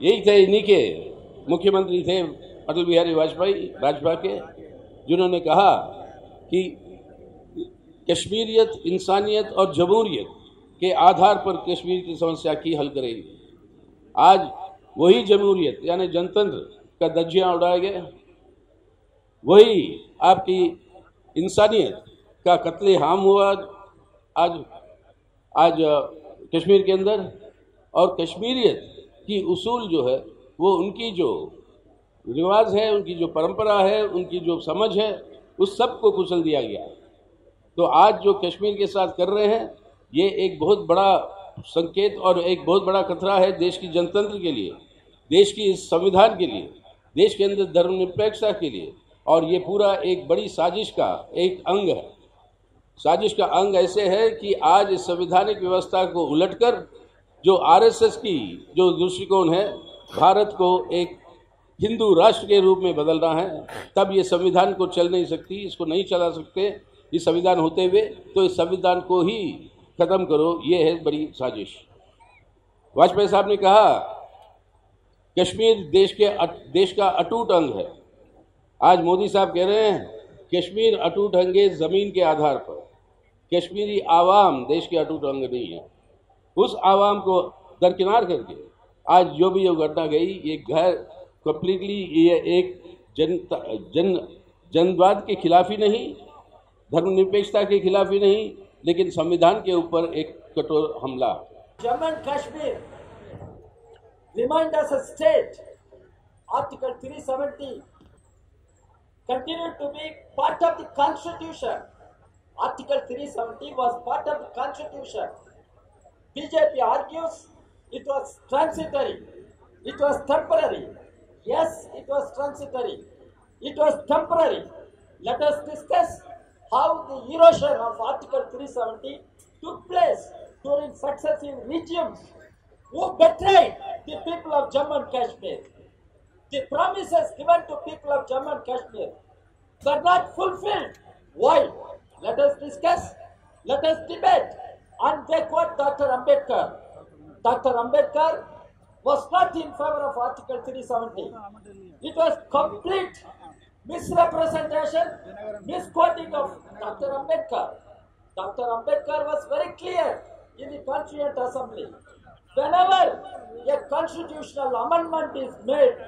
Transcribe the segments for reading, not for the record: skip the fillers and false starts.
एक थे इन्हीं के मुख्यमंत्री थे अटल बिहारी वाजपेयी भाजपा के, जिन्होंने कहा कि कश्मीरियत, इंसानियत और जमहूरियत के आधार पर कश्मीर की समस्या की हल करेगी। आज वही जमहूरियत यानी जनतंत्र का धज्जियां उड़ाए गए, वही आपकी इंसानियत का कत्ले आम हुआ आज कश्मीर के अंदर। और कश्मीरियत की उसूल जो है वो उनकी जो रिवाज है, उनकी जो परंपरा है, उनकी जो समझ है, उस सब को कुचल दिया गया। तो आज जो कश्मीर के साथ कर रहे हैं ये एक बहुत बड़ा संकेत और एक बहुत बड़ा खतरा है देश की जनतंत्र के लिए, देश की इस संविधान के लिए, देश के अंदर धर्मनिरपेक्षता के लिए। और ये पूरा एक बड़ी साजिश का एक अंग है। साजिश का अंग ऐसे है कि आज इस संवैधानिक व्यवस्था को उलटकर जो आरएसएस की जो दृष्टिकोण है, भारत को एक हिंदू राष्ट्र के रूप में बदलना है, तब ये संविधान को चल नहीं सकती, इसको नहीं चला सकते इस संविधान होते हुए। तो इस संविधान को ही खत्म करो, ये है बड़ी साजिश। वाजपेयी साहब ने कहा कश्मीर देश का अटूट अंग है। आज मोदी साहब कह रहे हैं कश्मीर अटूट अंग है जमीन के आधार पर। कश्मीरी आवाम देश के अटूट अंग नहीं है। उस आवाम को दरकिनार करके आज जो भी घटना गई, ये गैर कंप्लीटली ये एक जनवाद के खिलाफ ही नहीं, धर्मनिरपेक्षता के खिलाफ ही नहीं, लेकिन संविधान के ऊपर एक कठोर हमला। Jammu and Kashmir remained as a state. Article 370 continued to be part of the Constitution. Article 370 was part of the Constitution. BJP argues it was transitory. It was temporary. Yes, it was transitory. It was temporary. Let us discuss how the erosion of Article 370 took place during successive regimes who betrayed the people of Jammu and Kashmir. The promises given to people of Jammu and Kashmir were not fulfilled. Why? Let us discuss. Let us debate. And they quote Dr. Ambedkar. Dr. Ambedkar was not in favor of Article 370. It was complete misrepresentation, misquoting of Dr. Ambedkar. Dr. Ambedkar was very clear in the Constituent Assembly. Whenever a constitutional amendment is made,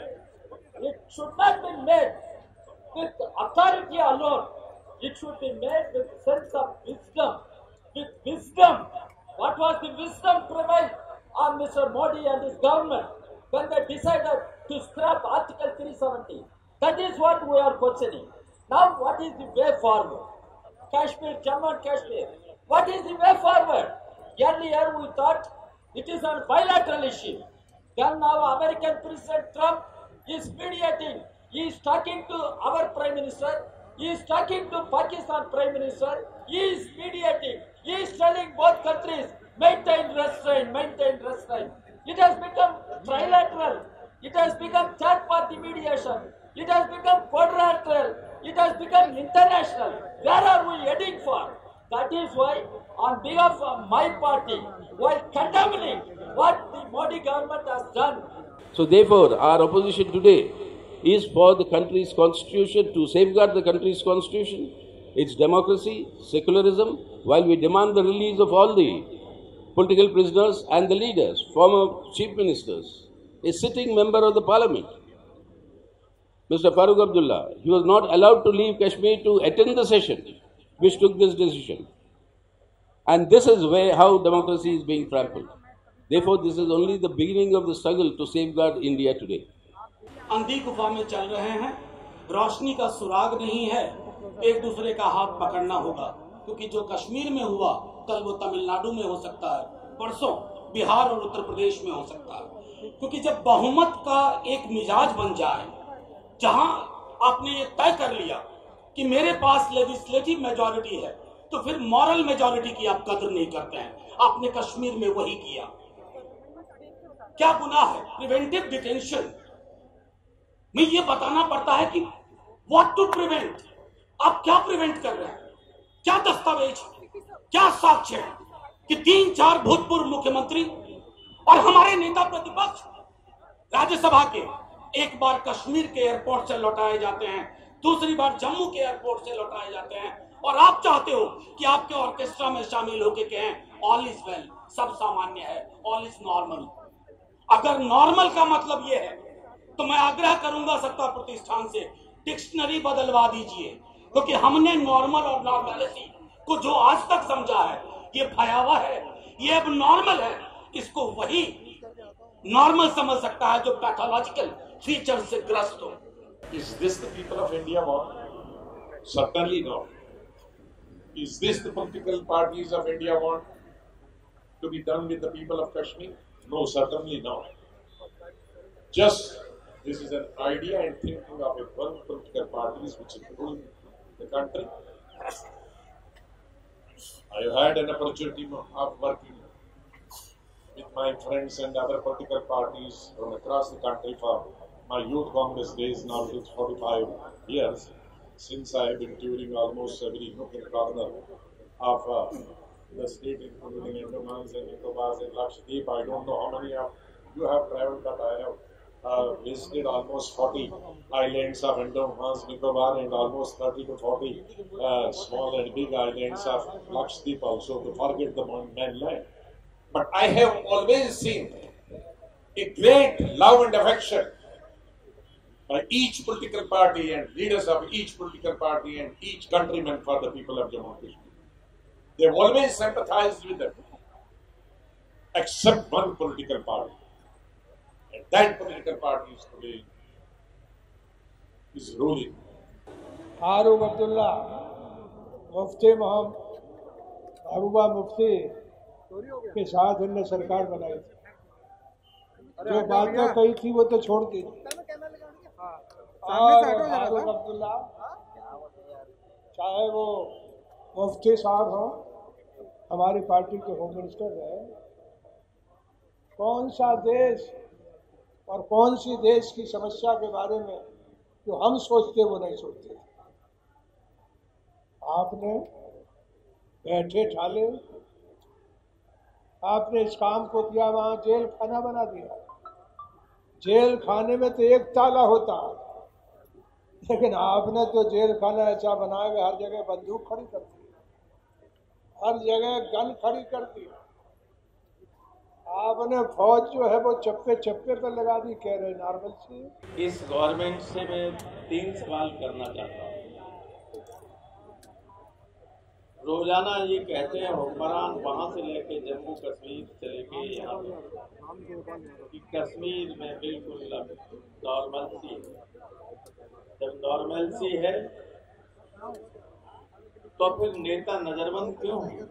it should not be made with authority alone. It should be made with sense of wisdom. With wisdom. What was the wisdom prevailed on Mr. Modi and his government when they decided to scrap Article 370? That is what we are questioning. Now, what is the way forward? Kashmir, Jammu and Kashmir. What is the way forward? Earlier we thought it is a bilateral issue. Then now American President Trump is mediating. He is talking to our Prime Minister. He is talking to Pakistan Prime Minister. He is mediating. He is telling both countries, maintain restraint, maintain restraint. It has become trilateral. It has become third party mediation. It has become quadrilateral. It has become international. Where are we heading for? That is why, on behalf of my party, while condemning what the Modi government has done. So therefore, our opposition today is for the country's constitution, to safeguard the country's constitution, its democracy, secularism, while we demand the release of all the political prisoners and the leaders, former chief ministers, a sitting member of the parliament, Mr. Farooq Abdullah, he was not allowed to leave Kashmir to attend the session which took this decision. And this is how democracy is being trampled. Therefore, this is only the beginning of the struggle to safeguard India today. अंधी गुफा में चल रहे हैं, रोशनी का सुराग नहीं है, एक दूसरे का हाथ पकड़ना होगा, क्योंकि जो कश्मीर में हुआ कल वो तमिलनाडु में हो सकता है, परसों बिहार और उत्तर प्रदेश में हो सकता है। क्योंकि जब बहुमत का एक मिजाज बन जाए, जहां आपने ये तय कर लिया कि मेरे पास लेजिस्लेटिव मेजॉरिटी है, तो फिर मॉरल मेजॉरिटी की आप कदर नहीं करते हैं। आपने कश्मीर में वही किया। क्या गुनाह है? प्रिवेंटिव डिटेंशन में ये बताना पड़ता है कि व्हाट टू प्रिवेंट। आप क्या प्रिवेंट कर रहे हैं? क्या दस्तावेज, क्या साक्ष्य है कि 3-4 भूतपूर्व मुख्यमंत्री और हमारे नेता प्रतिपक्ष राज्यसभा के एक बार कश्मीर के एयरपोर्ट से लौटाए जाते हैं, दूसरी बार जम्मू के एयरपोर्ट से लौटाए जाते हैं, और आप चाहते हो कि आपके ऑर्केस्ट्रा में शामिल होकर कहें ऑल इज वेल, सब सामान्य है, ऑल इज नॉर्मल। अगर नॉर्मल का मतलब ये है तो मैं आग्रह करूंगा सत्ता प्रतिष्ठान से डिक्शनरी बदलवा दीजिए, क्योंकि हमने नॉर्मल और नॉर्मलिटी को जो आज तक समझा है ये भयावह है, ये अब नॉर्मल है। इसको वही नॉर्मल समझ सकता है जो पैथोलॉजिकल फीचर से ग्रस्त हो। Is this the people of India want? Certainly not. Is this the political parties of India want to be done with the people of Kashmir? No, certainly not. Just this is an idea and thinking of one political parties which is ruling the country. I had an opportunity of working with my friends and other political parties from across the country for my youth Congress days. Now it is 45 years since I have been touring almost every nook and corner of the state, including Andamans and Nicobars and Lakshadweep. I don't know how many of you have travelled, but I have visited almost 40 islands of Andamans, Nicobar, and almost 30 to 40 small and big islands of Lakshadweep also, to forget the mainland. But I have always seen a great love and affection by each political party and leaders of each political party and each countryman for the people of Jammu and Kashmir. They have always sympathized with them, except one political party. And that political party is today is ruling. Farooq Abdullah मुफ्ती महबूबा मुफ्ती के साथ उनने सरकार बनाई थी। जो बातें कही थी वो तो छोड़ दी। और फारूक अब्दुल्ला चाहे वो मुफ्ती साहब हों, हमारी पार्टी के होम मिनिस्टर रहे, कौन सा देश और कौन सी देश की समस्या के बारे में जो हम सोचते वो नहीं सोचते। आपने बैठे ठाले आपने इस काम को किया, वहाँ जेल खाना बना दिया। जेल खाने में तो एक ताला होता, लेकिन आपने तो जेल खाना ऐसा बनाया कि हर जगह बंदूक खड़ी कर दी, हर जगह गन खड़ी कर दी। आपने फौज जो है वो चप्पे चप्पे पर लगा दी, कह रहे नॉर्मल सी। इस गवर्नमेंट से मैं 3 सवाल करना चाहता हूँ। रोजाना ये कहते हैं हुक्मरान वहाँ से लेके जम्मू कश्मीर से लेके यहाँ कि कश्मीर में बिल्कुल नॉर्मलसी है। जब नॉर्मलसी है तो फिर नेता नजरबंद क्यों है?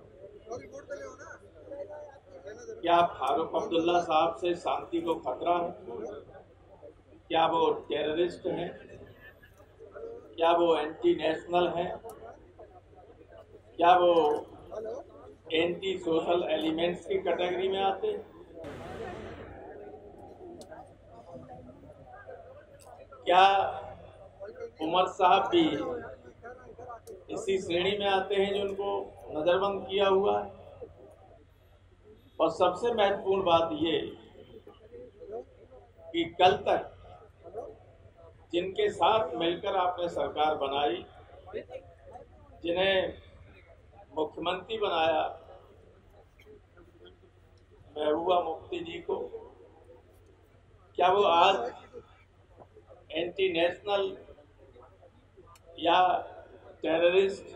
क्या फारूक अब्दुल्ला साहब से शांति को खतरा है? क्या वो टेररिस्ट हैं? क्या वो एंटी नेशनल हैं? क्या वो एंटी सोशल एलिमेंट्स की कैटेगरी में आते हैं? क्या उमर साहब भी इसी श्रेणी में आते हैं जो उनको नजरबंद किया हुआ है? और सबसे महत्वपूर्ण बात ये कि कल तक जिनके साथ मिलकर आपने सरकार बनाई, जिन्हें मुख्यमंत्री बनाया, महबूबा मुफ्ती जी को, क्या वो आज एंटी नेशनल या टेररिस्ट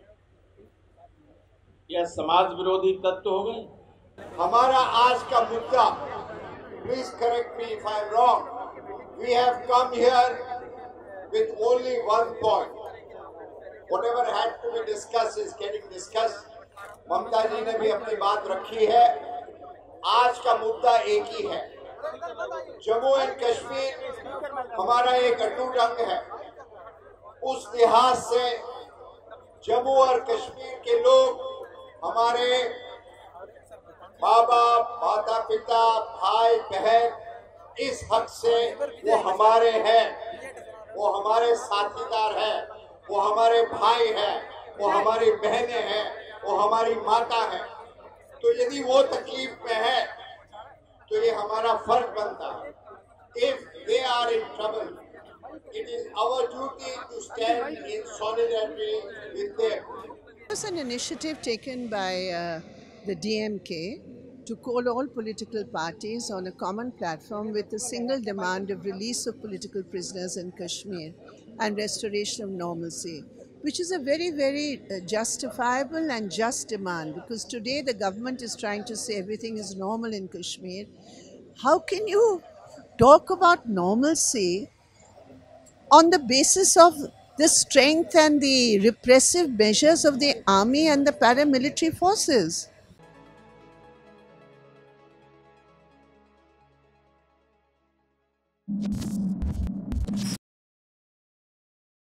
या समाज विरोधी तत्व हो गए? हमारा आज का मुद्दा, please correct me if I am wrong, we have come here with only one point. Whatever had to be discussed is getting discussed. Mamata ji ने भी अपनी बात रखी है। आज का मुद्दा एक ही है, जम्मू एंड कश्मीर हमारा एक अटूट अंग है। उस लिहाज से जम्मू और कश्मीर के लोग हमारे माँ बाप, माता पिता, भाई बहन, इस हक से वो हमारे हैं, वो हमारे साथीदार हैं, वो हमारे भाई हैं, वो हमारी बहनें हैं, वो हमारी माता है। तो यदि वो तकलीफ में है तो ये हमारा फर्ज बनता है If they are in trouble, it is our duty to stand in solidarity with them. It was an initiative taken by the DMK to call all political parties on a common platform with a single demand of release of political prisoners in Kashmir and restoration of normalcy, which is a very, very justifiable and just demand, because today the government is trying to say everything is normal in Kashmir. How can you talk about normalcy on the basis of the strength and the repressive measures of the army and the paramilitary forces?